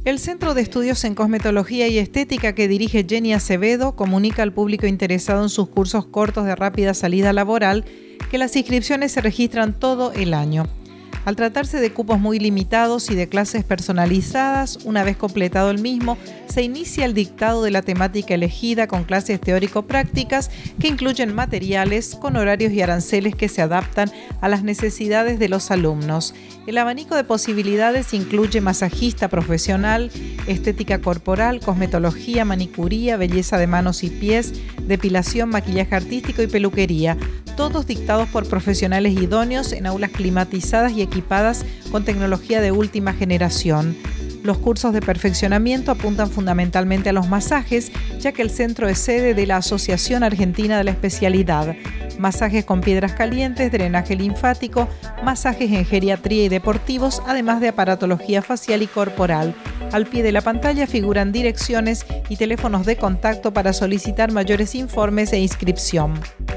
El Centro de Estudios en Cosmetología y Estética que dirige Jenny Acevedo comunica al público interesado en sus cursos cortos de rápida salida laboral que las inscripciones se registran todo el año. Al tratarse de cupos muy limitados y de clases personalizadas, una vez completado el mismo, se inicia el dictado de la temática elegida con clases teórico-prácticas que incluyen materiales con horarios y aranceles que se adaptan a las necesidades de los alumnos. El abanico de posibilidades incluye masajista profesional, estética corporal, cosmetología, manicuría, belleza de manos y pies, depilación, maquillaje artístico y peluquería, todos dictados por profesionales idóneos en aulas climatizadas y equipadas con tecnología de última generación. Los cursos de perfeccionamiento apuntan fundamentalmente a los masajes, ya que el centro es sede de la Asociación Argentina de la Especialidad. Masajes con piedras calientes, drenaje linfático, masajes en geriatría y deportivos, además de aparatología facial y corporal. Al pie de la pantalla figuran direcciones y teléfonos de contacto para solicitar mayores informes e inscripción.